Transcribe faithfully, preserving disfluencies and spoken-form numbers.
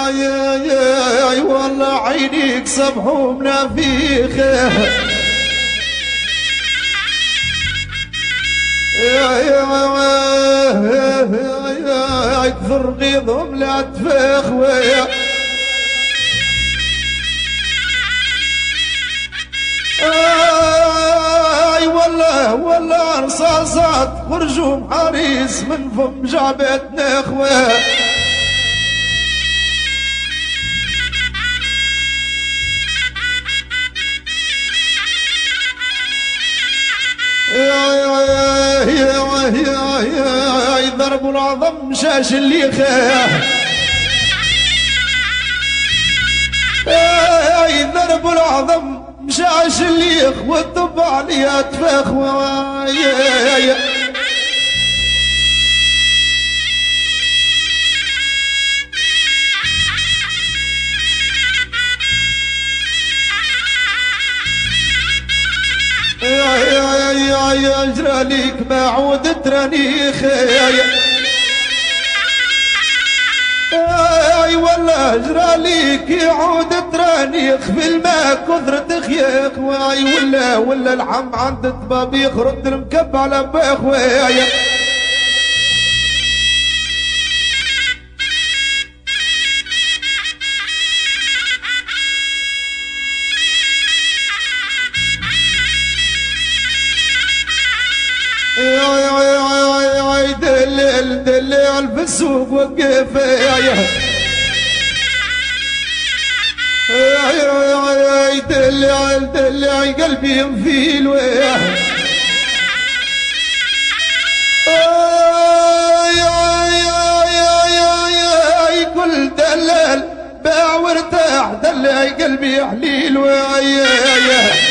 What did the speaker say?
يا والله عينيك صبح ومنافيخه يا يا كثر غيظهم لا تفخ ويا اي والله والله رصاصات خرجوا محاريس من فم جعبتنا اخوه يا يا يا يا يا ضربوا العظم شاش اللي خاه يا ضربوا العظم مشاش اللي والطب عليا تفخ يا يا يا يا يا يا اجرى ليك ما عود ترانيخ يا يا اي والله اجرى ليك يعود ترانيخ في الماء كثر تخيخ واي ولا ولا العم عند الطبابيخ رد المكب على باخ ويا يا يا يا يا يا دلل دلل في السوق وقف يا يا يا يا يا دلل دلل قلبي مفيل ويا يا يا يا يا يا كل دلل باع وارتاح دلل قلبي حليل ويا يا